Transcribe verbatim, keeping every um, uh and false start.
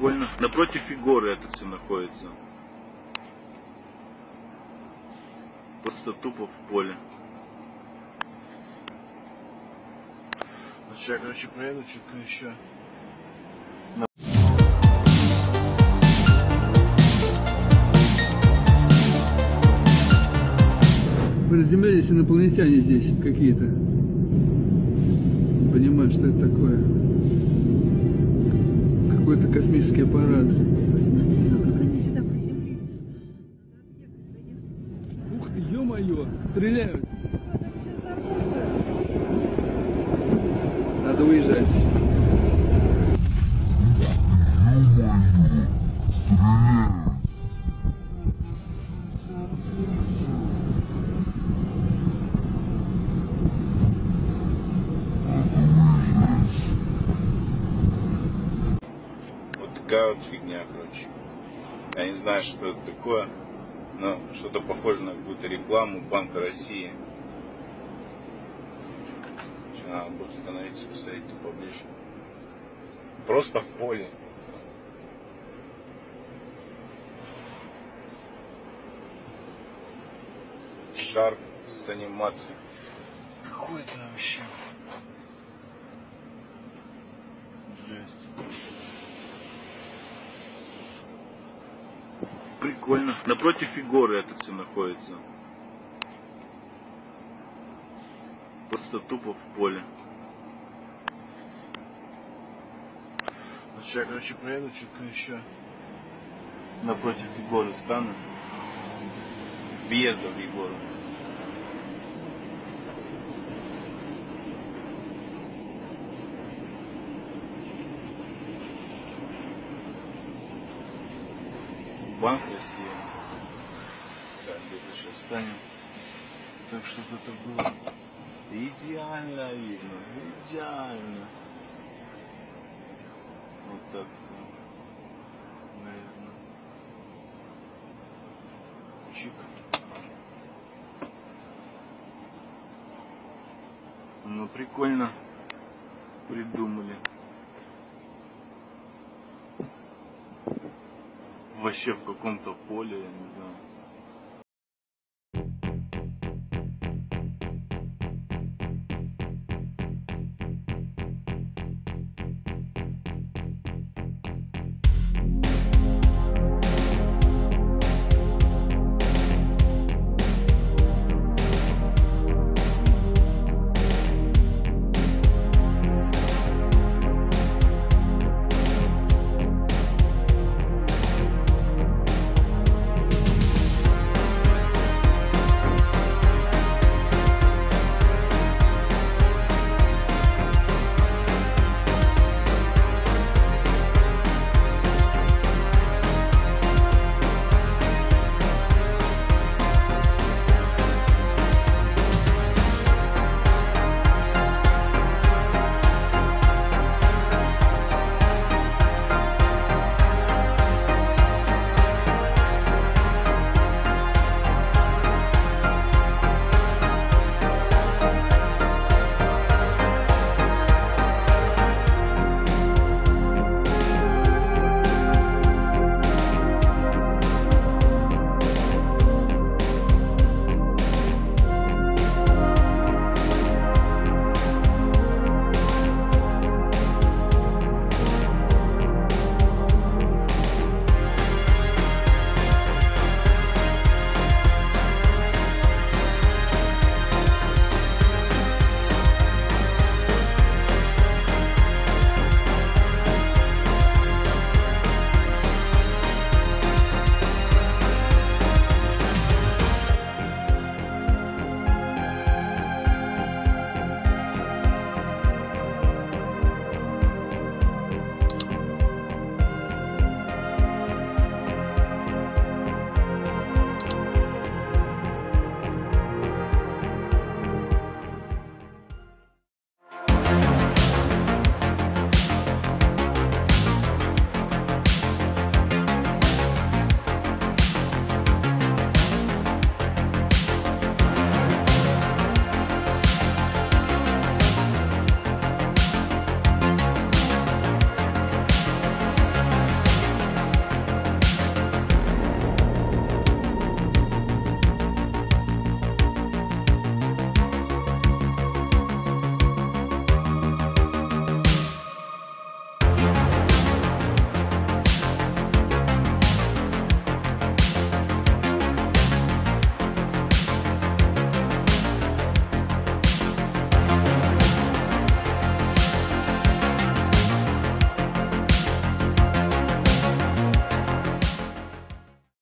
Прикольно. Напротив Егора это все находится. Просто тупо в поле. Сейчас, короче, проеду чутка еще. Приземлялись инопланетяне здесь какие-то. Не понимаю, что это такое. Какой-то космический аппарат. Посмотри, как они сюда приземлились. Ух ты, ё-моё, стреляют. Надо уезжать. Вот такая вот фигня, короче. Я не знаю, что это такое, но что-то похоже на какую-то рекламу Банка России. Надо будет становиться, посмотреть поближе. Просто в поле. Шар с анимацией. Какой это вообще? Жесть. Прикольно. Напротив Егора это все находится. Просто тупо в поле. Сейчас, короче, проеду чутка еще. Напротив Егора стану. Въезда в Егора. Банк России. Так, где-то сейчас станем. Так, чтобы это было идеально видно. Идеально. Вот так, наверное. Чик. Ну, прикольно придумали. Вообще в каком-то поле, я не знаю.